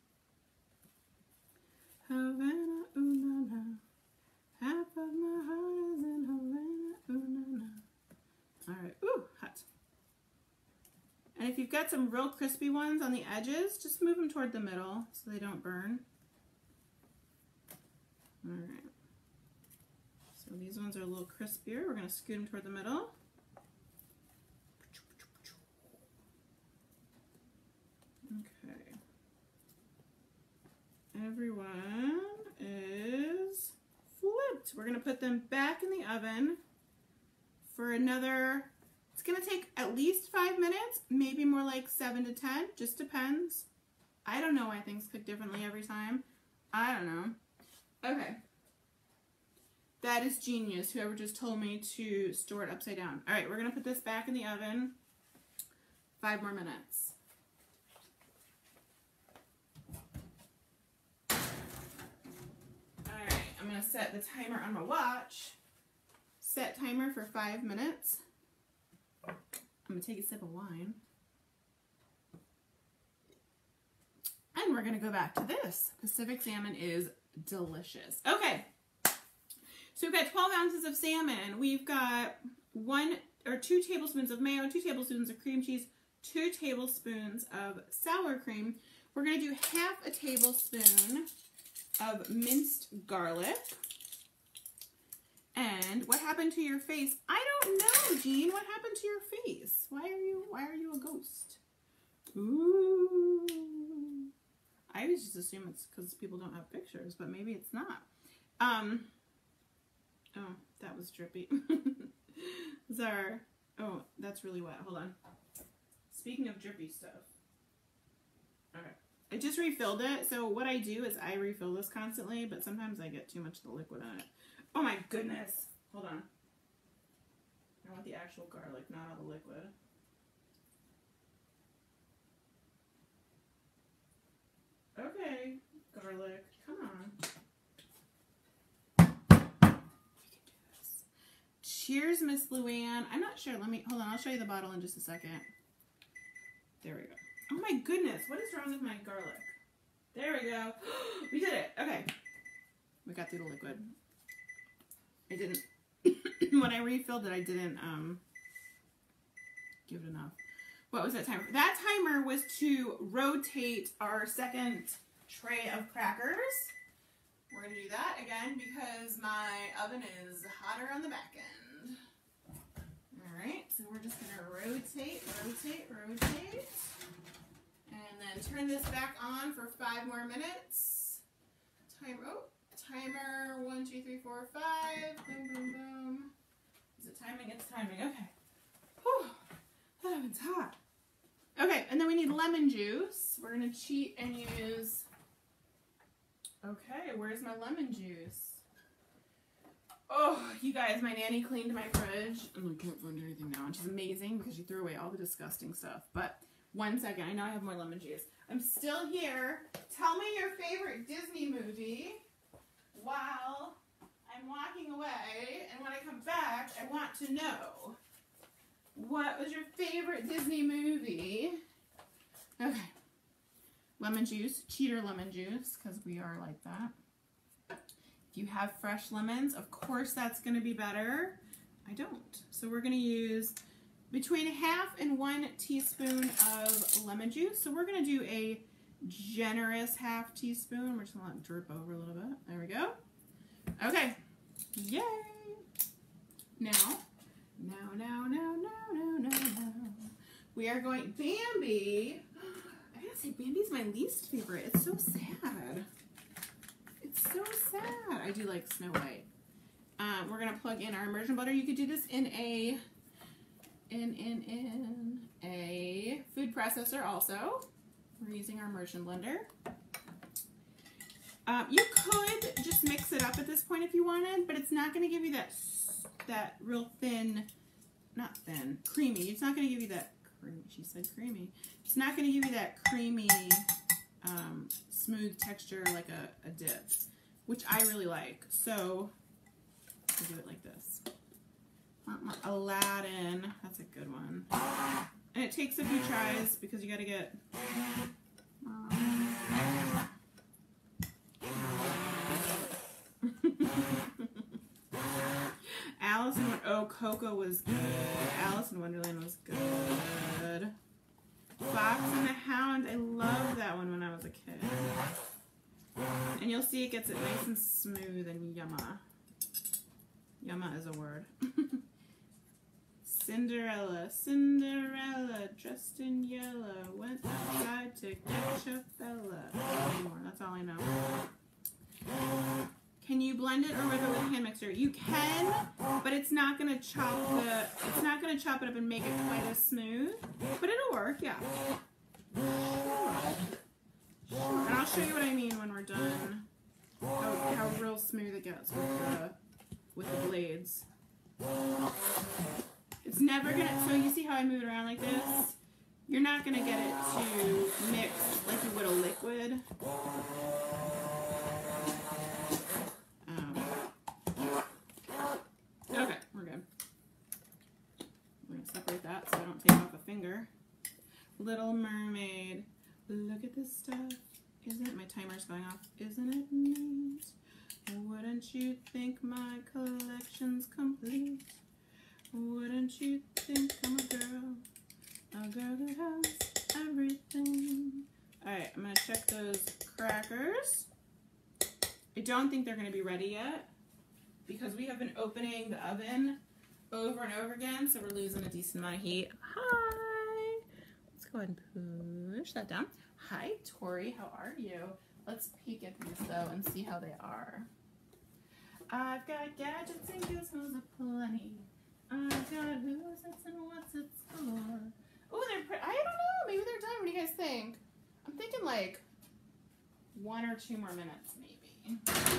Havana, ooh, na, na. Half of my heart is in Havana, ooh, na, na. All right, ooh, hot. And if you've got some real crispy ones on the edges, just move them toward the middle so they don't burn. All right. So these ones are a little crispier. We're going to scoot them toward the middle. Okay. Everyone is flipped. We're going to put them back in the oven for another, it's going to take at least 5 minutes, maybe more like 7 to 10, just depends. I don't know why things cook differently every time. I don't know. Okay. That is genius, whoever just told me to store it upside down. All right, we're going to put this back in the oven. 5 more minutes. All right, I'm going to set the timer on my watch. Set timer for 5 minutes. I'm going to take a sip of wine. And we're going to go back to this. Pacific salmon is delicious. Okay. So we've got 12 ounces of salmon. We've got 1 or 2 tablespoons of mayo, 2 tablespoons of cream cheese, 2 tablespoons of sour cream. We're going to do half a tablespoon of minced garlic. And what happened to your face? I don't know, Jean. What happened to your face? Why are you a ghost? Ooh. I always just assume it's because people don't have pictures, but maybe it's not. Oh, that was drippy. Oh, that's really wet. Hold on. Speaking of drippy stuff. Okay. I just refilled it. So what I do is I refill this constantly, but sometimes I get too much of the liquid in it. Oh my goodness. Hold on. I want the actual garlic, not all the liquid. Okay, garlic, come on. We can do this. Cheers, Miss Luann. I'm not sure. Hold on, I'll show you the bottle in just a second. There we go. Oh my goodness, what is wrong with my garlic? There we go. We did it. Okay. We got through the liquid. I didn't, when I refilled it, I didn't give it enough. What was that timer? That timer was to rotate our second tray of crackers. We're going to do that again because my oven is hotter on the back end. All right, so we're just going to rotate. And then turn this back on for 5 more minutes. Timer 1, 2, 3, 4, 5. Boom, boom, boom. Is it timing? It's timing. Okay. Whew. That oven's hot. Okay, and then we need lemon juice. We're going to cheat and use... Okay, where's my lemon juice? Oh, you guys, my nanny cleaned my fridge. And I can't find anything now. And she's amazing because she threw away all the disgusting stuff. But 1 second. I know I have more lemon juice. I'm still here. Tell me your favorite Disney movie while I'm walking away. And when I come back, I want to know. What was your favorite Disney movie? Okay. Lemon juice. Cheater lemon juice, because we are like that. If you have fresh lemons, of course that's going to be better. I don't. So we're going to use between 1/2 and 1 teaspoon of lemon juice. So we're going to do a generous 1/2 teaspoon. We're just going to let it drip over a little bit. There we go. Okay. Yay! Now, we are going, Bambi. I gotta say, Bambi's my least favorite. It's so sad. It's so sad. I do like Snow White. We're gonna plug in our immersion blender. You could do this in a food processor also. We're using our immersion blender. You could just mix it up at this point if you wanted, but it's not gonna give you that real thin, not thin, creamy. It's not going to give you that creamy. She said creamy. It's not going to give you that creamy, smooth texture like a dip, which I really like. So we'll do it like this. Aladdin. That's a good one. And it takes a few tries because you got to get. Coco was good. Alice in Wonderland was good. Fox and the Hound. I loved that one when I was a kid. And you'll see it gets it nice and smooth and yumma. Yumma is a word. Cinderella, dressed in yellow, went outside to catch a fella. That's all I know. Can you blend it or whip it with a hand mixer? You can, but it's not gonna chop it up and make it quite as smooth. But it'll work, yeah. Sure. And I'll show you what I mean when we're done. How real smooth it gets with the blades. It's never gonna, so you see how I move it around like this? You're not gonna get it to mix like you would a liquid. Okay, we're good. We're gonna separate that so I don't take off a finger. Little Mermaid. Look at this stuff. Isn't it? My timer's going off. Isn't it neat? Wouldn't you think my collection's complete? Wouldn't you think I'm a girl that has everything? Alright, I'm going to check those crackers. I don't think they're going to be ready yet because we have been opening the oven over and over again, so we're losing a decent amount of heat. Hi! Let's go ahead and push that down. Hi, Tori. How are you? Let's peek at these, though, and see how they are. I've got gadgets and gizmos aplenty. I've got who's it's and what's its for. Oh, they're pretty. I don't know. Maybe they're done. What do you guys think? I'm thinking like 1 or 2 more minutes, maybe.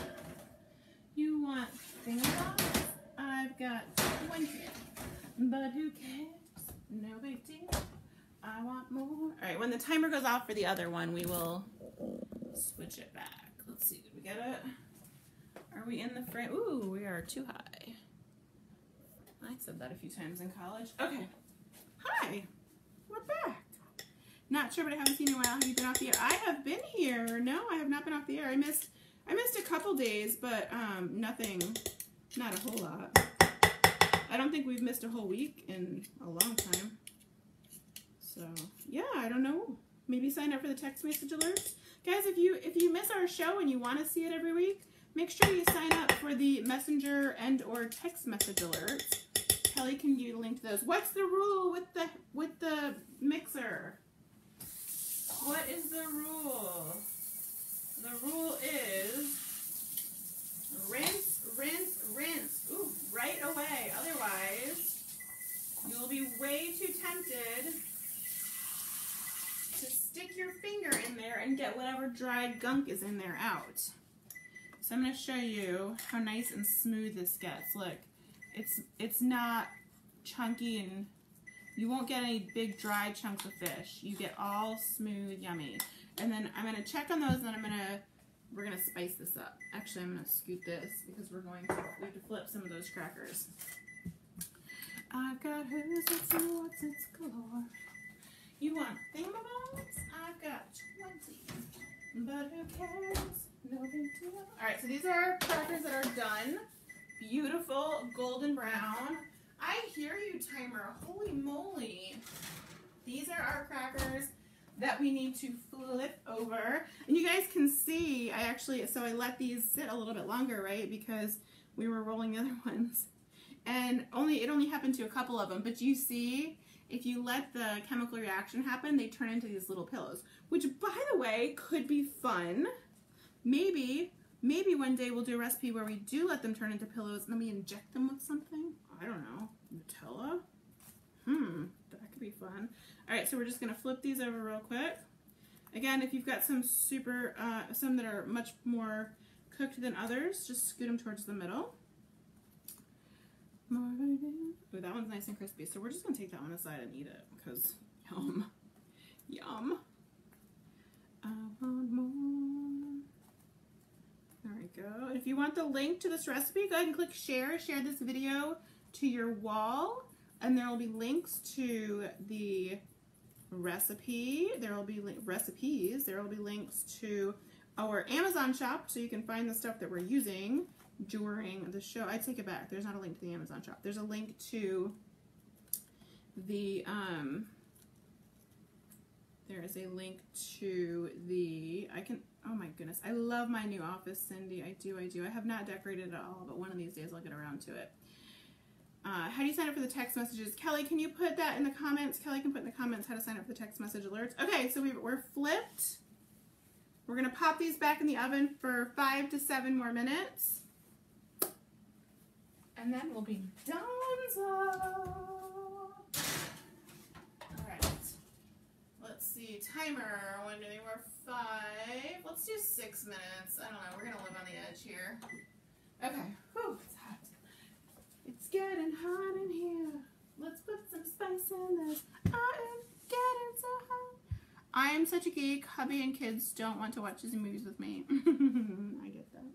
You want fingernails? I've got 20. But who cares? No big deal. I want more. All right, when the timer goes off for the other one, we will switch it back. Let's see. Did we get it? Are we in the frame? Ooh, we are too high. I said that a few times in college. Okay. Hi. We're back. Not sure, but I haven't seen you in a while. Have you been off the air? I have been here. No, I have not been off the air. I missed a couple days, but nothing, not a whole lot. I don't think we've missed a whole week in a long time. So, yeah, I don't know. Maybe sign up for the text message alerts. Guys, if you miss our show and you want to see it every week, make sure you sign up for the messenger and or text message alerts. Kelly can give you the link to those. What's the rule with the mixer? What is the rule? The rule is rinse, rinse, rinse. Ooh, right away. Otherwise, you'll be way too tempted to stick your finger in there and get whatever dried gunk is in there out. So I'm going to show you how nice and smooth this gets. Look, it's not chunky and you won't get any big dry chunks of fish. You get all smooth, yummy. And then I'm going to check on those and then we're going to spice this up. Actually, I'm going to scoot this because we have to flip some of those crackers. I've got who's it's and what's its galore. You want thingamabobs? I've got 20. But who cares? No big deal. Alright, so these are our crackers that are done. Beautiful golden brown. I hear you, timer. Holy moly. These are our crackers that we need to flip over. And you guys can see, so I let these sit a little bit longer, right? Because we were rolling the other ones. And it only happened to a couple of them. But you see, if you let the chemical reaction happen, they turn into these little pillows. Which, by the way, could be fun. Maybe one day we'll do a recipe where we do let them turn into pillows and then we inject them with something. I don't know. Nutella? That could be fun. Alright, so we're just going to flip these over real quick. Again, if you've got some some that are much more cooked than others, just scoot them towards the middle. Ooh, that one's nice and crispy. So we're just going to take that one aside and eat it because yum. Yum. I want more. There we go. And if you want the link to this recipe, go ahead and click share. Share this video to your wall. And there will be links to the recipe. There will be recipes. There will be links to our Amazon shop so you can find the stuff that we're using during the show. I take it back. There's not a link to the Amazon shop. There's a link to the there is a link to the oh my goodness, I love my new office, Cindy. I do. I have not decorated it at all, but one of these days I'll get around to it. How do you sign up for the text messages? Kelly, can you put that in the comments? Kelly can put in the comments how to sign up for the text message alerts. Okay, so we're flipped. We're going to pop these back in the oven for 5 to 7 more minutes. And then we'll be done. Alright. Let's see. Timer. When do they were 5? Let's do 6 minutes. I don't know. We're going to live on the edge here. Okay. Whew, it's hot. in this. I am getting so high. I am such a geek. Hubby and kids don't want to watch Disney movies with me. I get that.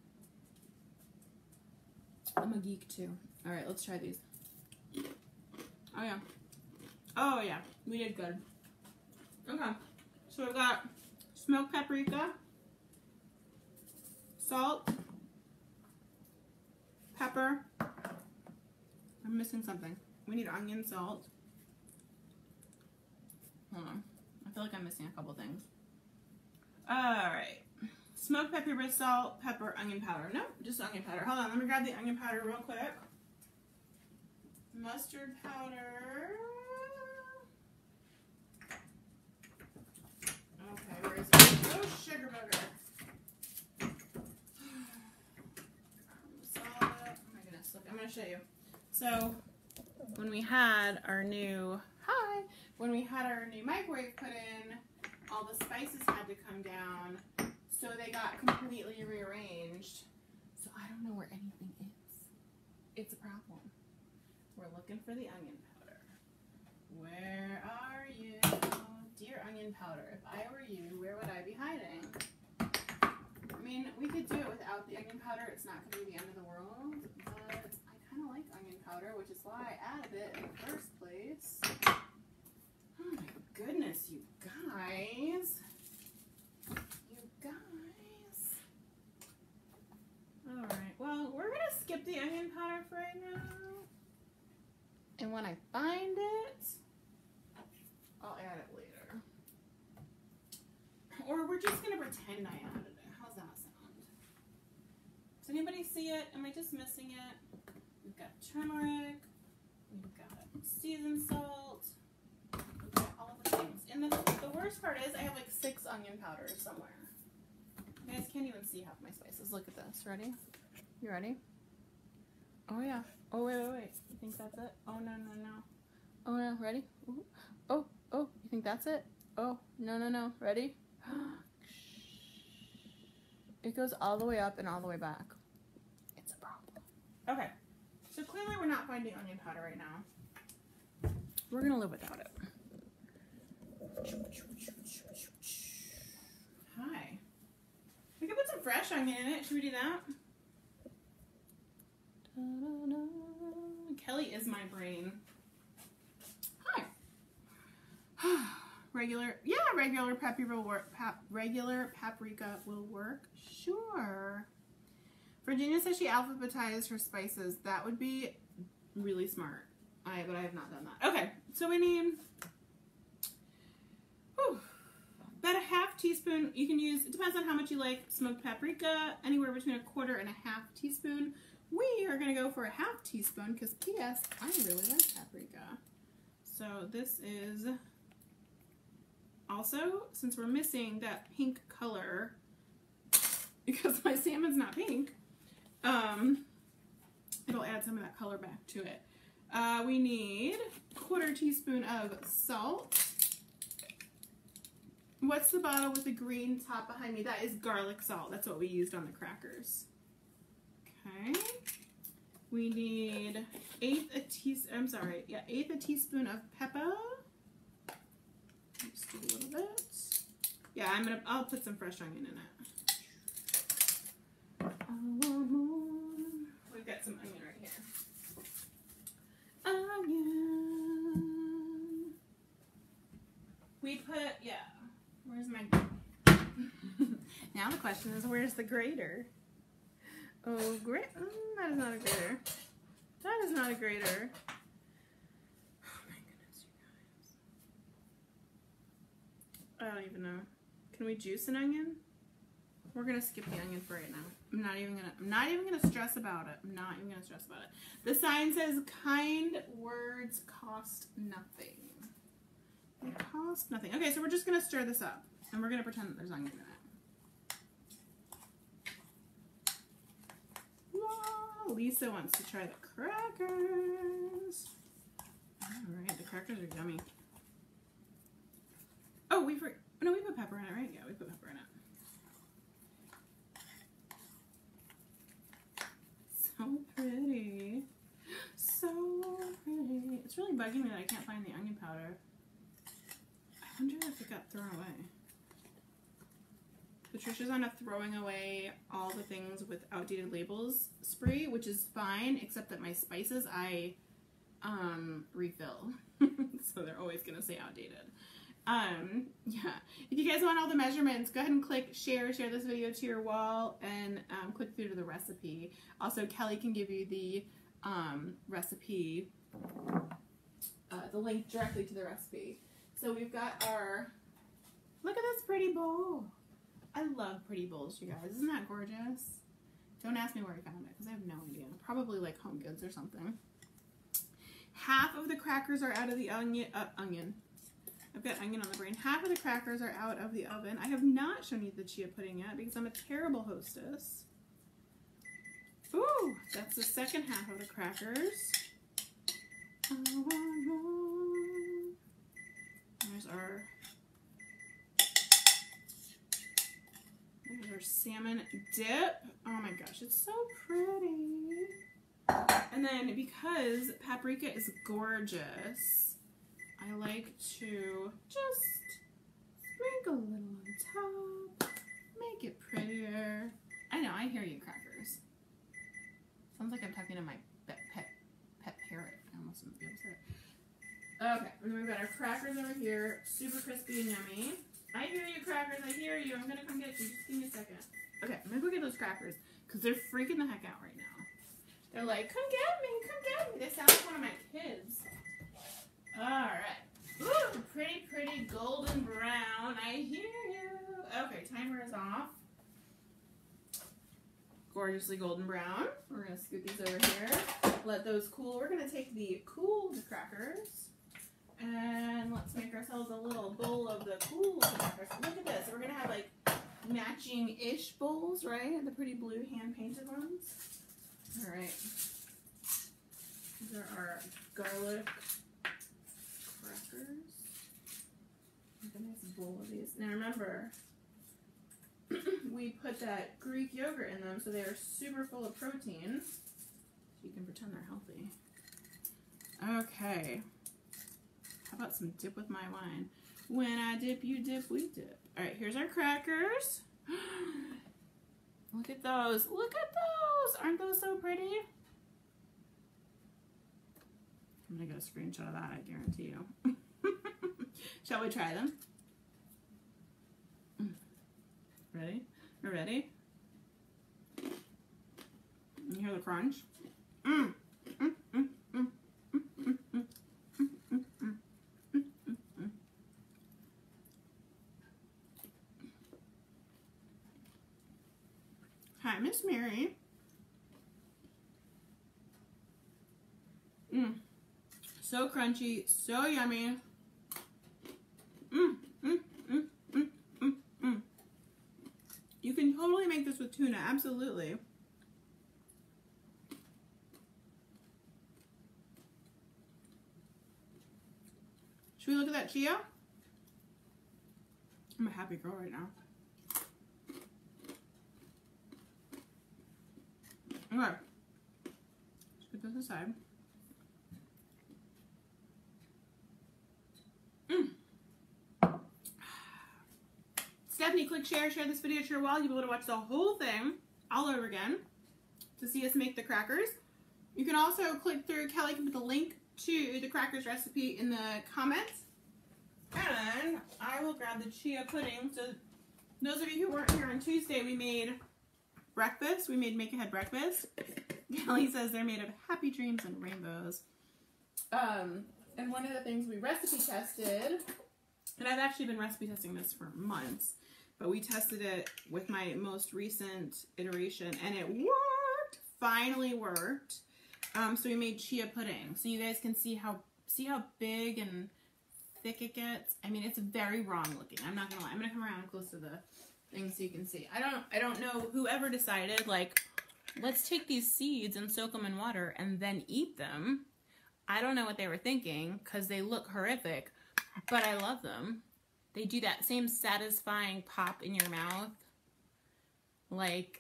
I'm a geek too. All right, let's try these. Oh yeah. Oh yeah, we did good. Okay, so we've got smoked paprika, salt, pepper. I'm missing something. We need onion, salt. Hold on. I feel like I'm missing a couple things. Alright. Smoked paprika, salt, pepper, onion powder. Nope, just onion powder. Hold on, let me grab the onion powder real quick. Mustard powder. Okay, where is it? Oh, sugar booger. Salt. Oh my goodness, look, I'm going to show you. So, when we had our new microwave put in, all the spices had to come down, so they got completely rearranged. So I don't know where anything is. It's a problem. We're looking for the onion powder. Where are you? Dear onion powder, if I were you, where would I be hiding? I mean, we could do it without the onion powder. It's not going to be the end of the world, but I kind of like onion powder, which is why I added it in the first place. Oh my goodness, you guys. You guys. Alright, well, we're going to skip the onion powder for right now. And when I find it, I'll add it later. Or we're just going to pretend I added it. How's that sound? Does anybody see it? Am I just missing it? We've got turmeric. We've got seasoned salt. We've got all of the things. And the worst part is I have like 6 onion powders somewhere. You guys can't even see half my spices. Look at this. Ready? You ready? Oh yeah. Oh wait. You think that's it? Oh no. Oh no. Ready? Ooh. Oh. You think that's it? Oh no. Ready? It goes all the way up and all the way back. It's a problem. Okay. So clearly we're not finding onion powder right now. We're gonna live without it. Hi. We could put some fresh onion in it. Should we do that? Kelly is my brain. Hi. regular paprika will work. Sure. Virginia says she alphabetized her spices. That would be really smart. But I have not done that. Okay, so we need about a ½ teaspoon. You can use, it depends on how much you like smoked paprika, anywhere between 1/4 and a ½ teaspoon. We are going to go for a ½ teaspoon because P.S. I really like paprika. So this is also, since we're missing that pink color, because my salmon's not pink, it'll add some of that color back to it. We need 1/4 teaspoon of salt. What's the bottle with the green top behind me? That is garlic salt. That's what we used on the crackers. Okay. We need 1/8 a teaspoon of pepper. Just do a little bit. Yeah, I'll put some fresh onion in it. We've got some onion right here. Onion. We put, where's my, now the question is, where's the grater? Oh, that is not a grater. That is not a grater. Oh my goodness, you guys. I don't even know. Can we juice an onion? We're gonna skip the onion for right now. I'm not even gonna stress about it. I'm not even gonna stress about it. The sign says kind words cost nothing. They cost nothing. Okay, so we're just gonna stir this up and we're gonna pretend that there's onion in it. Whoa, Lisa wants to try the crackers. Alright, the crackers are yummy. Oh, we put pepper in it, right? Yeah, we put pepper in it. So pretty. So pretty. It's really bugging me that I can't find the onion powder. I wonder if it got thrown away. Patricia's on a throwing away all the things with outdated labels spree, which is fine, except that my spices I refill. So they're always gonna say outdated. Yeah. If you guys want all the measurements, go ahead and click share this video to your wall, and click through to the recipe. Also, Kelly can give you the recipe, the link directly to the recipe. So we've got our, look at this pretty bowl. I love pretty bowls, you guys. Isn't that gorgeous? Don't ask me where I found it, because I have no idea. Probably like Home Goods or something. Half of the crackers are out of the onion. I've got onion on the brain. Half of the crackers are out of the oven. I have not shown you the chia pudding yet because I'm a terrible hostess. Ooh, that's the second half of the crackers. There's our salmon dip. Oh my gosh, it's so pretty. And then because paprika is gorgeous, I like to just sprinkle a little on top, make it prettier. I know, I hear you, crackers. Sounds like I'm talking to my pet parrot. I almost didn't be able to say it. Okay, and we've got our crackers over here, super crispy and yummy. I hear you, crackers. I hear you. I'm gonna come get you. Just give me a second. Okay, I'm gonna go get those crackers because they're freaking the heck out right now. They're like, come get me, come get me. They sound like one of my kids. All right. Ooh, pretty golden brown. I hear you. Okay, timer is off. Gorgeously golden brown. We're gonna scoot these over here. Let those cool. We're gonna take the cooled crackers. And let's make ourselves a little bowl of the cool crackers. Look at this. We're going to have like matching-ish bowls, right? The pretty blue hand-painted ones. All right. These are our garlic crackers. Make a nice bowl of these. Now remember, we put that Greek yogurt in them, so they are super full of protein. So you can pretend they're healthy. Okay. How about some dip with my wine? When I dip, you dip, we dip. All right, here's our crackers. Look at those. Look at those. Aren't those so pretty? I'm going to get a screenshot of that, I guarantee you. Shall we try them? Ready? We're ready? You hear the crunch? Hi, Miss Mary. So crunchy, so yummy. You can totally make this with tuna, absolutely. Should we look at that chia? I'm a happy girl right now. Okay, let's put this aside. Stephanie, click share this video to your wall. You'll be able to watch the whole thing all over again to see us make the crackers. You can also click through, Kelly can put the link to the crackers recipe in the comments. And I will grab the chia pudding. So those of you who weren't here on Tuesday, we made breakfast. We made make-ahead breakfast. Kelly says they're made of happy dreams and rainbows. And one of the things we recipe tested, and I've actually been recipe testing this for months, but we tested it with my most recent iteration and it worked. Finally worked. So we made chia pudding. So you guys can see how big and thick it gets. I mean, it's very wrong looking. I'm not gonna lie. I'm gonna come around close to the thing so you can see. I don't know whoever decided, like, let's take these seeds and soak them in water and then eat them. I don't know what they were thinking because they look horrific, but I love them. They do that same satisfying pop in your mouth, like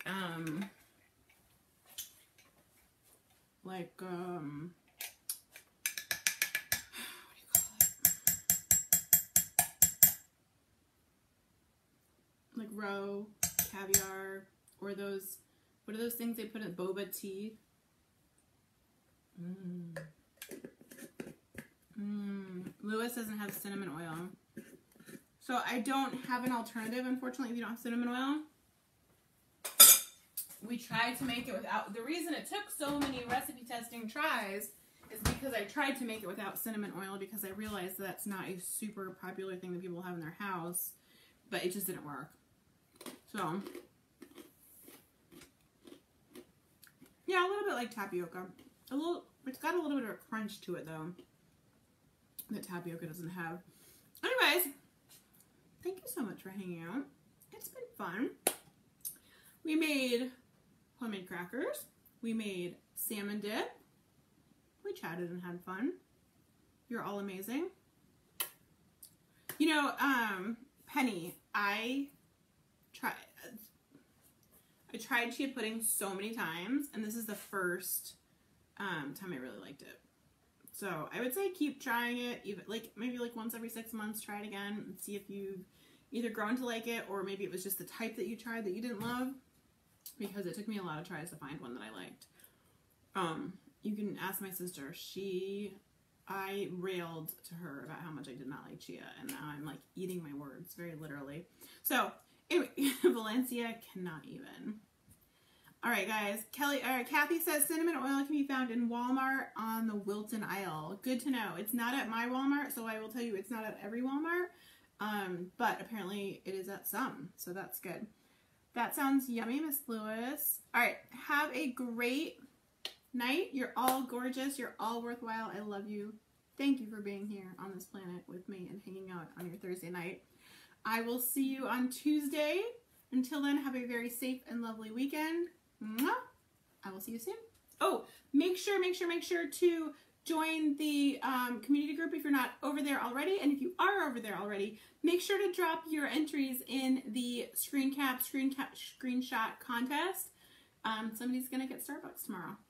roe caviar, or those, what are those things they put in boba tea? Lewis doesn't have cinnamon oil. So I don't have an alternative, unfortunately, if you don't have cinnamon oil. We tried to make it without, the reason it took so many recipe testing tries is because I tried to make it without cinnamon oil because I realized that's not a super popular thing that people have in their house, but it just didn't work. So, yeah, a little bit like tapioca. It's got a little bit of a crunch to it though, that tapioca doesn't have. Anyways, thank you so much for hanging out. It's been fun. We made homemade crackers. We made salmon dip. We chatted and had fun. You're all amazing. You know, Penny, I tried chia pudding so many times, and this is the first time I really liked it. So I would say keep trying it, even maybe once every 6 months, try it again and see if you've either grown to like it, or maybe it was just the type that you tried that you didn't love, because it took me a lot of tries to find one that I liked. You can ask my sister. I railed to her about how much I did not like chia, and now I'm like eating my words very literally. So anyway, Valencia cannot even. All right, guys. Kathy says cinnamon oil can be found in Walmart on the Wilton aisle. Good to know. It's not at my Walmart, so I will tell you it's not at every Walmart. But apparently it is at some, so that's good. That sounds yummy, Miss Lewis. All right, have a great night. You're all gorgeous. You're all worthwhile. I love you. Thank you for being here on this planet with me and hanging out on your Thursday night. I will see you on Tuesday. Until then, have a very safe and lovely weekend. Mwah. I will see you soon. Oh, make sure to join the community group if you're not over there already. And if you are over there already, make sure to drop your entries in the screenshot contest. Somebody's going to get Starbucks tomorrow.